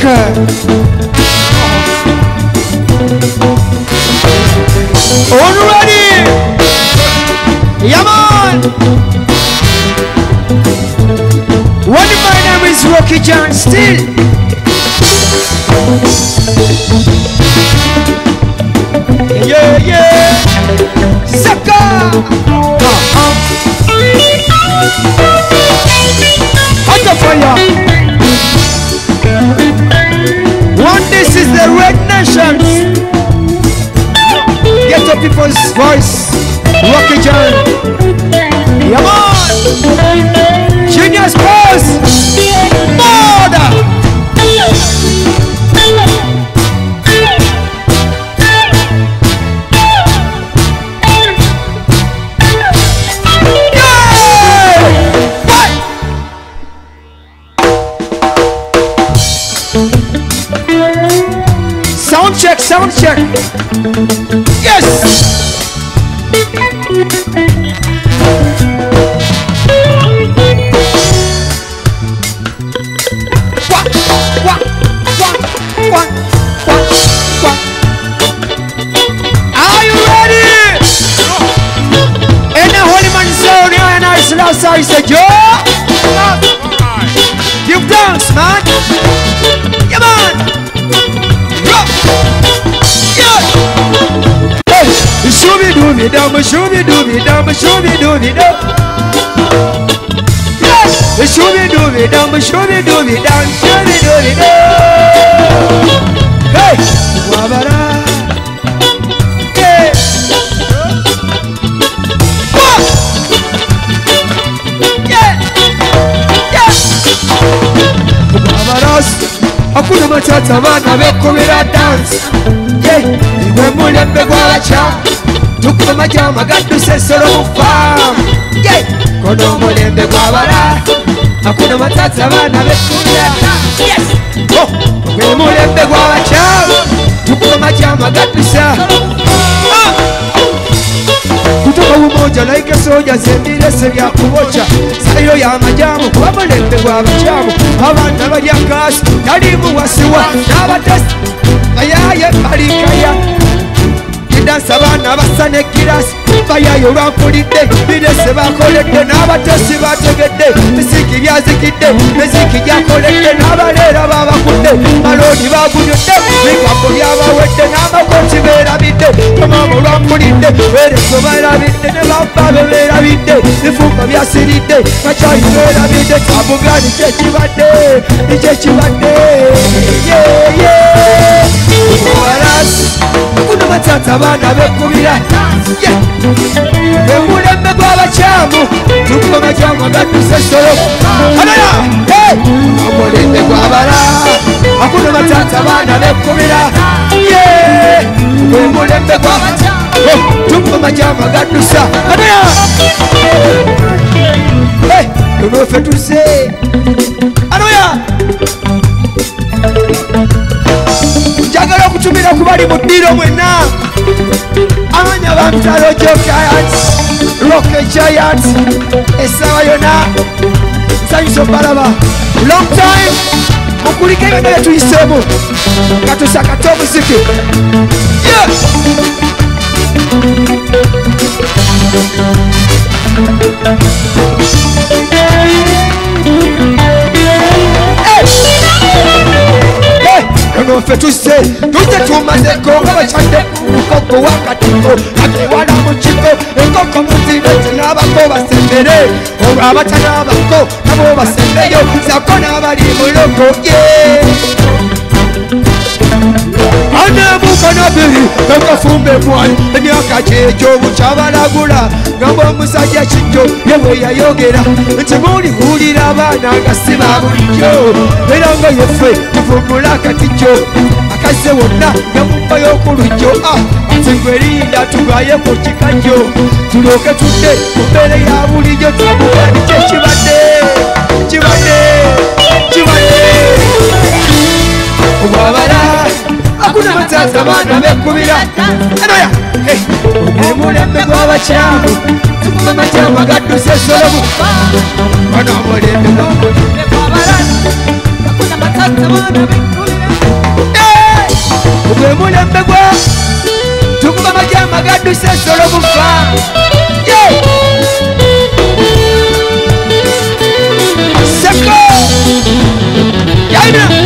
All ready? Yeah, man. What if my name is Rocky John still? Yeah, yeah. Saka. Hot the fire. One, this is the Red Nations. Get up people's voice. Rocky John. Come on. Genius pose. Border. Sound check. Yes. Are you ready? In the holy man zone, and I said, Joe. Give thanks, man. Come on. Shooby dooby dum, shooby dooby dum, shooby dooby dum. Yes, shooby dooby dum, shooby dooby dum, shooby dooby dum. Hey, wabara. Hey, yeah, yeah. Wabaras, hakuna matata bana bekomera dance. Yeah, iwe mulembe gwacha. Tukuba majama gaduse solo mufamu. Yeah, kono mulembe gwabala. Hakuna matata bana bekumira. Yes, oh, iwe mulembe gwacha. Tukuba majama gaduse. Kutoka umoja like soja zendile sebya kubocha. Sayo ya majamu kwa mulembe gwabachamu. Abana balya kasi talimu wasiwa n'abatesi ayaye balikaya. Dance abana basane kirasi bayayo bampulidde bidese bakoledde n'abatesi bategedde misiki byazikidde miziki gyakoledde n'abaleera babakudde malodi bagunyudde bigambo byabawedde n'amakoti beerabidde omama olwampulidde beereso beerabidde ne baba beerabidde bifumba byasiridde bakyayi beerabidde kabugani kyekibadde nikyekibadde kuno batata abana bekubira emulembe gw'abakyamu tukuba majyamu agaduse solo alala omulembe gw'abala akuno batata abana bekubira emulembe gw'abakyamu tukuba majyamu agadusa alala tunofe tuse alala njagala okutumira kubali mu ddiro mwenna amanya bamutalo Giant Rocket Giant esawa yona nsanyusa obalaba long time mukulika ebyo bye tuyiseemu nga tusakata omuziki Kono fe tuse tuje tumazeko abachande koko wakatiko akiwala muchiko ekoko muzire n'abako basembere abatana abako nabo basembeyo zakona bali muloko Anemuka nabiri ekafumbe mwani emyaka gyegyo bukyabalagula ngamba omusajja kijjo yewe yayogera nti muliwulira abaana nga si ba bulijjo era nga yeffe tuvumbula akatijjo akaze wonna yamumbayo ku lujjo nti gwerinda tugaye ku kikajjo tulyoke tudde ku mbeere ya bulijjo twabugani kyekibadde kibadde obwabala akuna matata bana bekubira anoya omulembe gw'abakyamu tukuba matyamu agadduse solomu bano omulembe gw'abala akuna matata bana bekubira Gwe mulembe gwa tukuba majama gadduse solo bufa. Seko yaina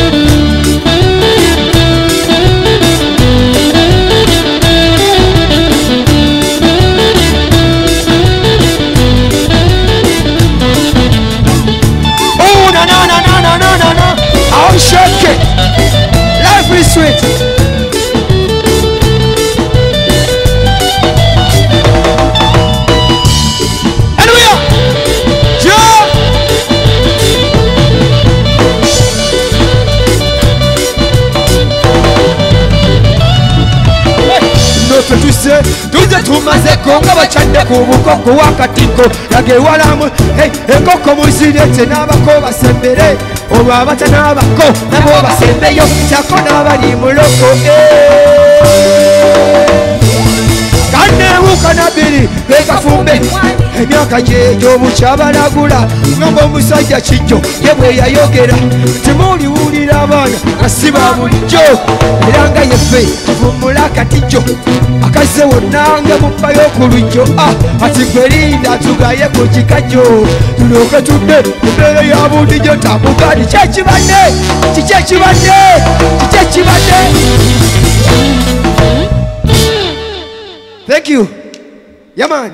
no. I'll shake it. Life is sweet. Hallelujah. Joe. Notre tu sais, tuze tumaze konga bachande ku bukoko wakatiko yage walamu hey ekoko musirete nabako basembere oba batana bako nabo basembeyo chako nabali muloko kane ukanabiri bekafumbe emyaka gyejo muchabalagula ngombo omusajja kijjo yebwe yayogera timuli wulira abaana asiba bulijjo era nga yeffe tuvumula katijjo akaze wonnanga mumbayo ku lujjo ati gwerinda tugaye ku kikajjo tuloke tudde embeera ya bulijjo tambugani kyekibadde Thank you. Yeah, man.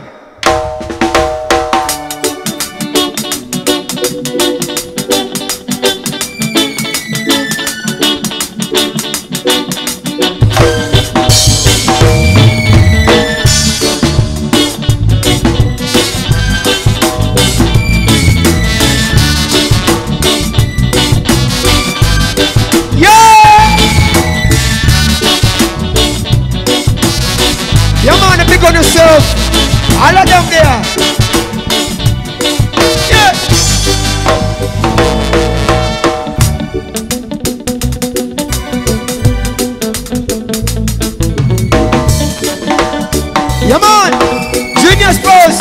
On yourself, all of them there. Yeah. Yeah, man. Junior spouse.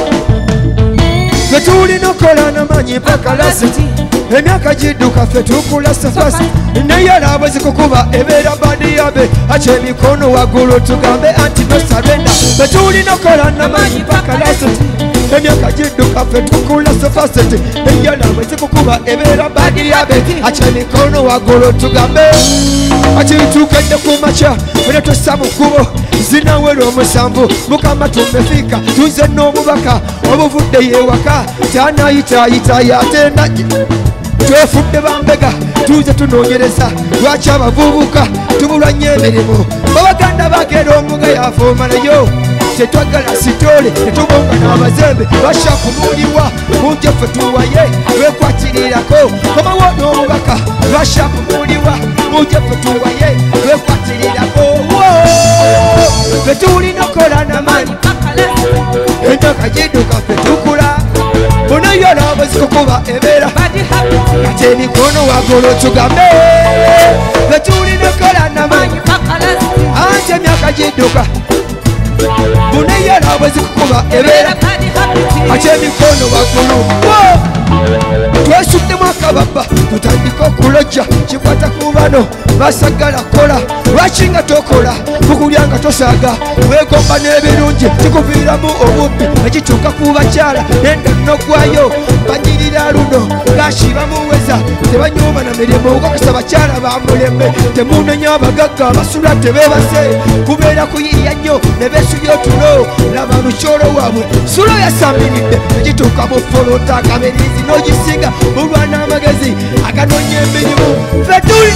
Tulina okukola mannyi Pakalast. Emyaka gidduka ffe tukulasa fasi naye alabwe zikukuba ebeera bandi yabe aca emikono waggulu tugambe anti no surrender. Ffe tulina okukola mannyi Pakalast. Emyaka gidduka ffe tukulasa fasi naye alabwe zikukuba ebeera bandi yabe aca emikono waggulu tugambe ati tukedde ku makya bwe tossa mu kkubo zinawera omusanvu mukama tumefika tuze n'omubaka obuvudde yewaka tanayitayita yatenda twefudde bambega tuze tunoonyereza lwaki abavubuka tubulwanye emirimu babaganda bagenda omuga yafoomalayo tetwagala sitole tetubonga n'abazembe basha kumuliwa munjeffe tuwaye lwekwatirirako komawo n'omubaka basha kumuliwa munjeffe tuwaye lwekwatirirako ffe tulina okukola mannyi emyaka gidduka ffe tukula bonayo alaba zikukuba ebeera ate emikono waggulu tugambe ffe tulina okukola mannyi anti emyaka gidduka bonayo alaba zikukuba ebeera ate emikono waggulu twesuddemu akababa tutandika okulojja kikwata ku bano basagala kola lwaki nga tokola kukulya nga tosaaga wegomba n'ebirungi kikuviiramu obubbi ekituuka ku bakyala nenda nogwayo banyirira luno ng'ashiba muweza tebanyuma na mirimu kakasa bakyala ba mulembe temunenya abagagga basula tebeebase kubeera kuyiiya nnyo ne beesubya otulo laba lukyolo waabwe sulo yasamiridde ekituuka mu folota akabirizi n'ogisinga mulwana amagezi aganoonya emirimu ffe tuli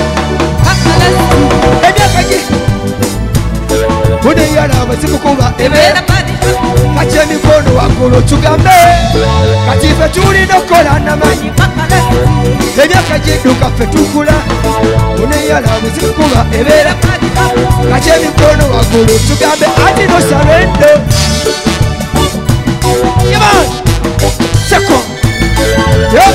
emyaka gi buneyalaba zikukuba ebeera kati emikono waggulu tugambe kati ffe tulina okukola mannyi emyaka gidduka ffe tukula buneyalaba zikukuba ebeera kati emikono waggulu tugambe anti no surrender. Come on! Second! Yep!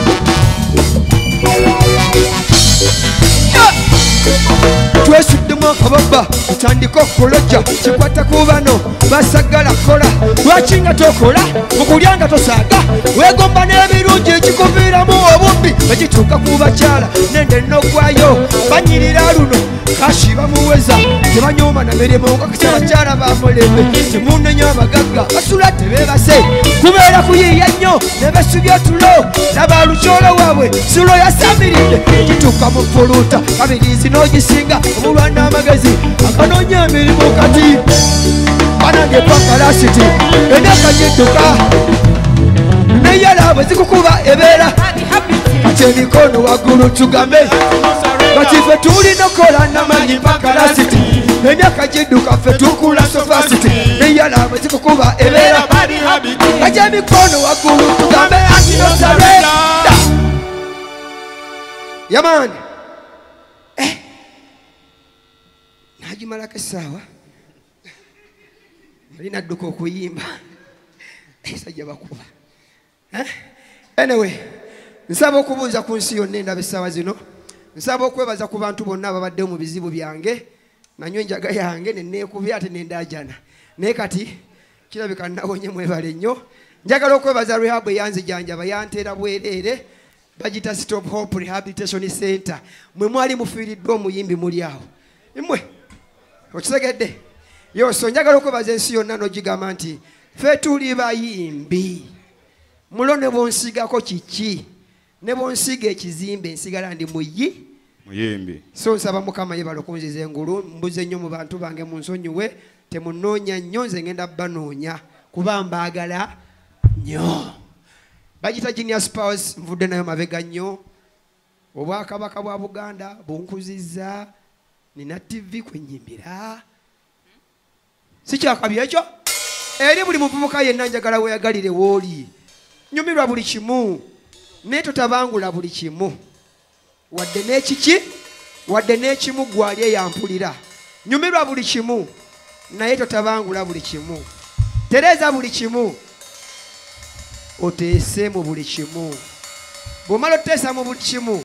twesuddemu akababa tutandika okulojja kikwata ku bano basagala kola lwaki nga tokola mu kulya nga tosaaga weegomba n'ebirungi ekikuviiramu obubbi egituuka ku bakyala nende nogwayo banyirira luno kashi bamuweza tebanyuma na mirimu kakisa bakyala bamulembe temunenya abagagga basula tebebase kubeera kuyiiya nnyo ne besubya tulo laba lukyolo waabwe sulo yasamiridde gituuka mu fuluuta kabirizi n'ogisinga omulwana amagezi akanoonya emirimu kati banange Pakalast emyaka gidduka neyala bwe zikukuba ebeera kati emikono waggulu tugambe kati ffe tulina okola namannyi Pakalast emyaka gidduka ffe tukula sofasiti neyala bwe zikukuba ebeera kati emikono waggulu tugambe antinosareda yamaani nagimalako essaawa ali nadduka okuyimba sajja bakuba anyway nsaba okubuuza ku nsi yonna endaba essaawa zino nsaba okwebaza ku bantu bonna ababaddewo mu bizibu byange nanywe enjaga yange neneekubya ate nendajana naye kati kirabika nawonye mwebale nnyo njagala okwebaza rehab eyanzijanjaba yanteera bwereere bagita Stop Hope Rehabilitation Center mwe mwali mufiiriddwa omuyimbi muli awo mmwe okisegedde yoso njagala okwebaza ensi yonna n'ogigamba nti ffe tuli bayimbi mulo ne bonsigako kiki ne bonsiga ekizimbe nsigala ndi muyimbi so nsaba mukama yebala okunziza engulu mbuze nnyo mu bantu bange munsonyiwe temunoonya nnyo nze ngenda banoonya kuba mbaagala nnyo bagita Genius Spouse nvudde nayo mabega nnyo obwakabaka bwa Buganda bunkuzizza nina TV kwenyimbira sikyakabi ekyo eri buli muvubuka yenna njagala weyagalire wooli nyumirwa buli kimu naye totabangula buli kimu wadde n'ekiki wadde n'ekimu gwali eyampulira nyumirwa buli kimu naye totabangula buli kimu tereeza buli kimu oteese mu buli kimu bw'omala oteesa mu buli kimu